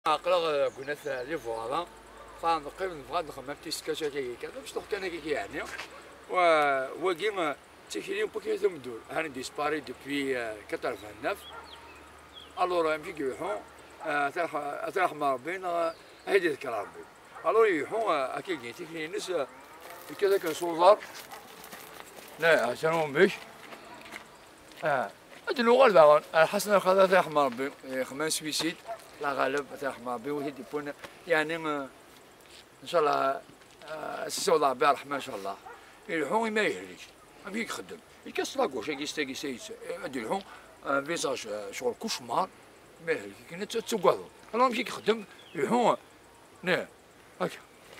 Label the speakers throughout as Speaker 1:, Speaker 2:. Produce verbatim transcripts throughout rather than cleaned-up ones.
Speaker 1: عقلا كنا لي فوالا فنقيم نبغى نخمم تيسكاشا كي كذا باش نروح كان كي يعني و وكيما تيكري بوكي تمدور هاني ديسباري دوبوي تسعة الور يمشي كيروحوا تروح تروح مع ربنا هيدي ذكر ربي الور يروحوا اكيد تيكري ناس كذا كان سولار لا عشان باش اه هادو الوغال باغون حسنا خذا تروح مع ربي خمام سويسيد لا غالب تروح مع ربي وهي يكون يعني ان شاء الله سي الله بها رحمه ان شاء الله يروحوا ما يهلكش ما فيك يخدم يكسر لاكوش يكيستا كيسايت يروحوا فيزاج شغل كوشمار ما يهلك كنا تسوقوا انا مشي يخدم يروحوا نه هكا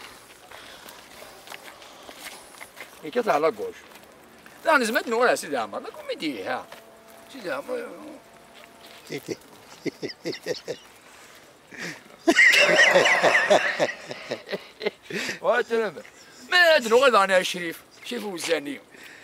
Speaker 1: يكسر على لاكوش لا انا زعما نقول سيدي عمر لا كوميدي ها سيدي عمر واترم ما ادري غير انا شريف شريف وزاني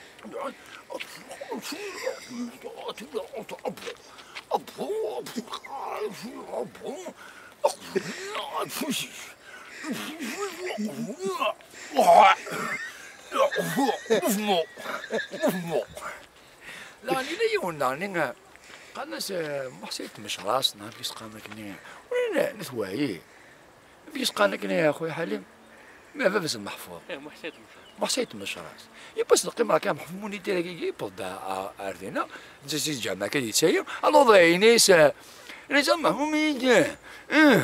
Speaker 1: لا لا يوناني قالنا ما حسيت مش راسنا في سقانا كني وين نتواهي في سقانا كني يا خويا حليم ما بس المحفوظ
Speaker 2: ما حسيت
Speaker 1: ما حسيت مش راس يبس نقيم كان محفوظ دير كي يبدا اردينا زي جامع كي يتسير الله ضاينيس انا زعما هم اه